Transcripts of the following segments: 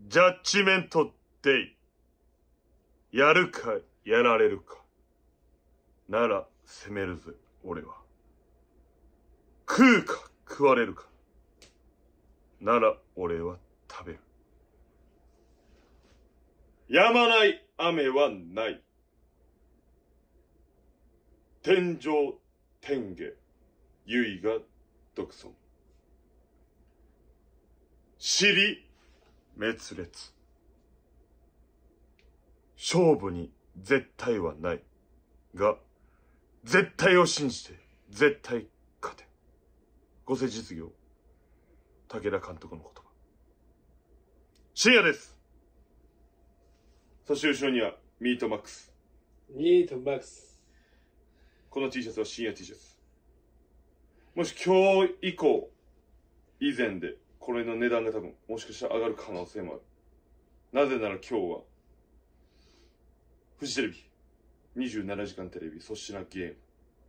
ジャッジメントデイ。やるか、やられるか。なら、攻めるぜ、俺は。食うか、食われるか。なら、俺は食べる。止まない雨はない。天上天下、唯我独尊。尻滅裂。勝負に絶対はない。が、絶対を信じて、絶対勝て。五世実業、武田監督の言葉。深夜です。そして後ろには、ミートマックス。 ミートマックス。 この T シャツは深夜 T シャツ。もし今日以降、以前で、これの値段が多分、もしかしたら上がる可能性もある。なぜなら今日は、フジテレビ、27時間テレビ、粗品ゲーム。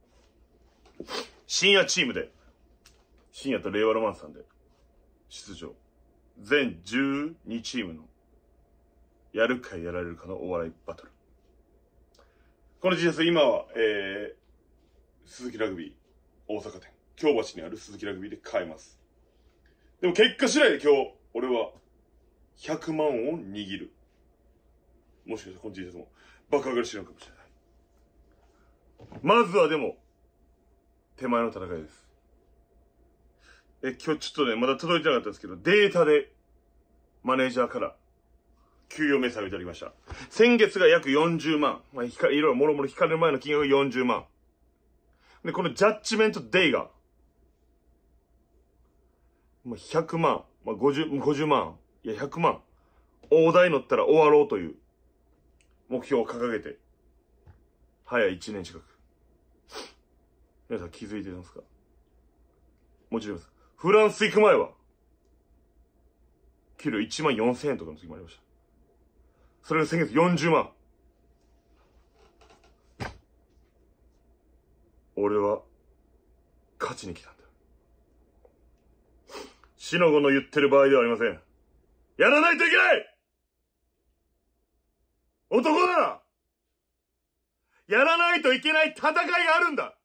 深夜チームで、深夜と令和ロマンさんで、出場。全12チームの、やるかやられるかのお笑いバトル。この T シャツ、今は、鈴木ラグビー、大阪店、京橋にある鈴木ラグビーで買えます。でも結果次第で今日、俺は、100万を握る。もしかしたらこの T シャツも、爆上がりしてるかもしれない。まずはでも、手前の戦いです。今日ちょっとね、まだ届いてなかったですけど、データで、マネージャーから、給与明細をいただきました。先月が約40万。まあ、いろいろもろもろ引かれる前の金額が40万。で、このジャッジメントデイが、まあ、100万、まあ、50万、いや、100万。大台乗ったら終わろうという目標を掲げて、早1年近く。皆さん気づいてますか？もちろんです。フランス行く前は、給料1万4000円とかの時もありました。それが先月40万。俺は、勝ちに来たんだ。しのごの言ってる場合ではありません。やらないといけない！男なら、やらないといけない戦いがあるんだ！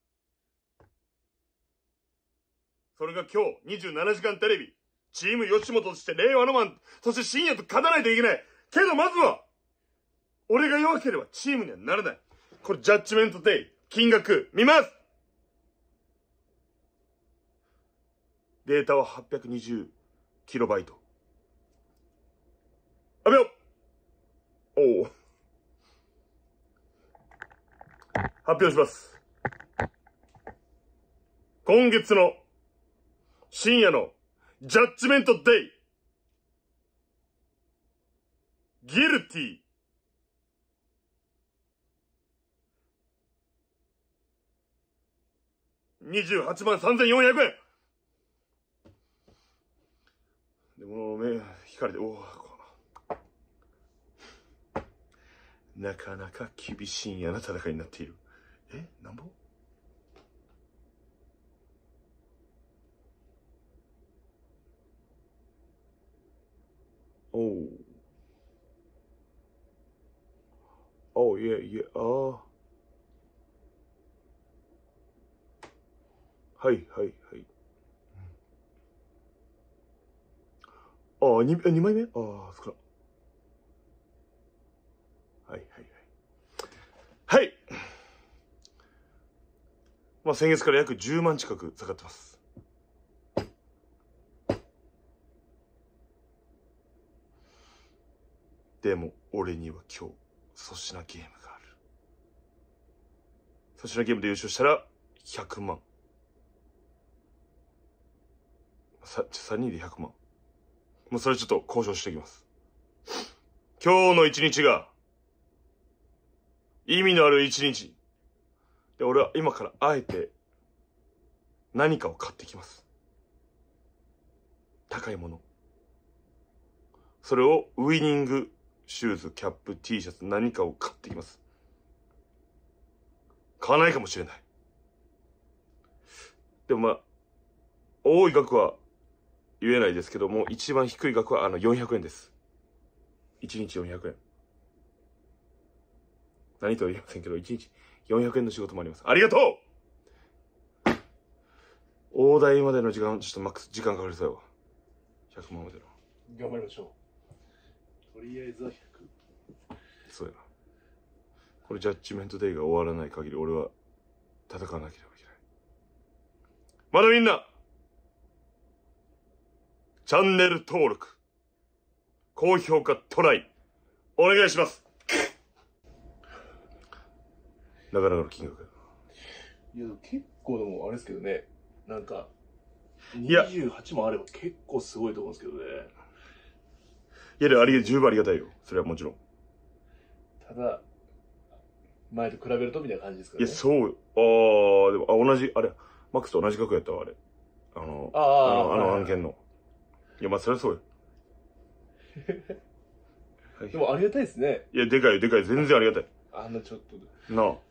それが今日、27時間テレビ、チーム吉本として令和のマン、そして深夜と勝たないといけない。けどまずは、俺が弱ければチームにはならない。これジャッジメントデイ、金額、見ます！データは820キロバイト。あべよ！おお。発表します。今月の深夜のジャッジメントデイ。ギルティ。28万3400円。でも目引かれて、なかなか厳しいんやな戦いになっている。なんぼ？いや、はい。2枚目？少な。はい。まあ、先月から約10万近く下がってます。でも、俺には今日、粗品ゲームがある。粗品ゲームで優勝したら、100万。3人で100万。もうそれちょっと交渉していきます。今日の一日が、意味のある一日。で、俺は今からあえて、何かを買ってきます。高いもの。それをウイニングシューズ、キャップ、T シャツ、何かを買ってきます。買わないかもしれない。でもまあ、多い額は言えないですけども、一番低い額は400円です。 1日400円。何とは言いませんけど、1日400円の仕事もあります。ありがとう。大台までの時間、ちょっとマックス時間かかりそうやわ。100万までの。 頑張りましょう。とりあえずは100。 そうやな。これジャッジメントデイが終わらない限り俺は戦わなければいけない。まだみんな、チャンネル登録、高評価トライ、お願いします。なかなかの金額やいや、結構でもあれですけどね。なんか、 や 28もあれば結構すごいと思うんですけどね。 いや、でも十分ありがたいよ。それはもちろん。 ただ、前と比べるとみたいな感じですかいや、 ね。 そうよ。でも、同じ、あれ、マックスと同じ額やったわ、あれ。あの案件の。いや、まあ、そりゃそうよ。はい、 でもありがたいですね。 いや、でかいよ、でかい。全然ありがたい。 あんなちょっとで。 なあ。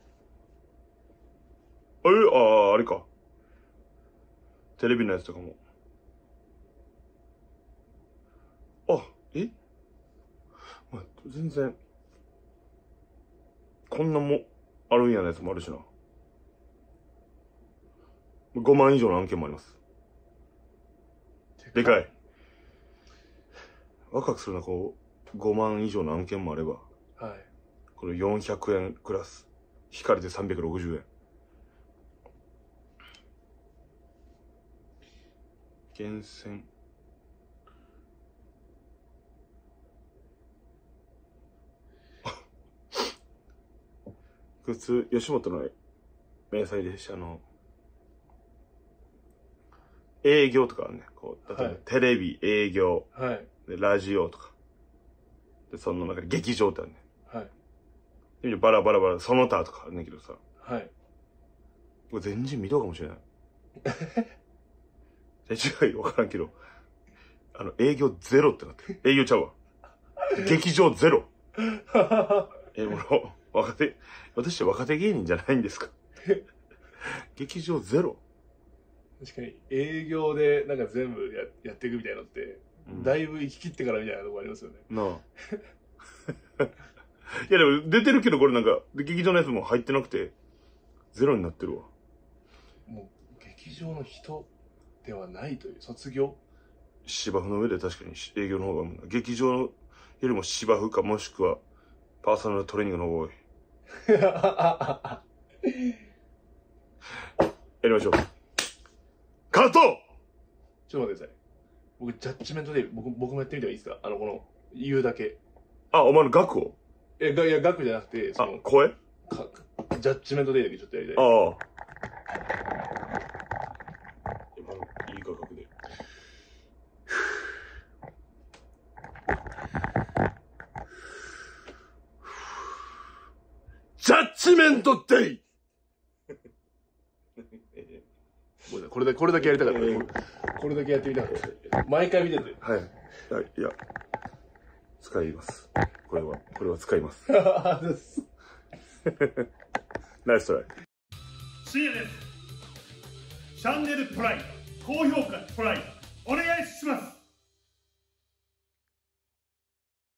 あれか。テレビのやつとかも。まあ、全然、こんなも、あるんやなやつもあるしな。5万以上の案件もあります。でかい。若くするな、こう、5万以上の案件もあれば、 はい。 この400円クラス、光で360円。厳選。普通、吉本の明細でした。営業とかあるね。こう、例えば、 はいテレビ、営業、 はい。 でラジオとか。で、その中で劇場ってあるね。 はい。 でバラバラバラ、その他とかあるねんけどさ。 はい。 これ全然見とうかもしれない。違うよ、わからんけど。営業ゼロってなってる。営業ちゃうわ。劇場ゼロ。私は若手芸人じゃないんですか。劇場ゼロ。 確かに、営業でなんか全部やっていくみたいなのって、だいぶ行き切ってからみたいなとこありますよね。 なあ。いやでも出てるけどこれなんか、劇場のやつも入ってなくて、ゼロになってるわ。 もう、劇場の人ではないという、卒業芝生の上で確かに営業の方が、劇場よりも芝生かもしくは、パーソナルトレーニングの方が多い。やりましょう。カット。 ちょっと待ってください。僕、ジャッジメントで、僕もやってみてもいいですか？この、言うだけ。 お前の額を？ いや、額じゃなくて、 声？ ジャッジメントデイだけちょっとやりたい。 今のいい価格で。ジャッジメントデイ。 これだけやりたかった。これだけやってみたかった。毎回見てて。 はい。いや、使います。これは使います。ナイストライ。深夜です。チャンネルトライ、高評価トライ、お願いします。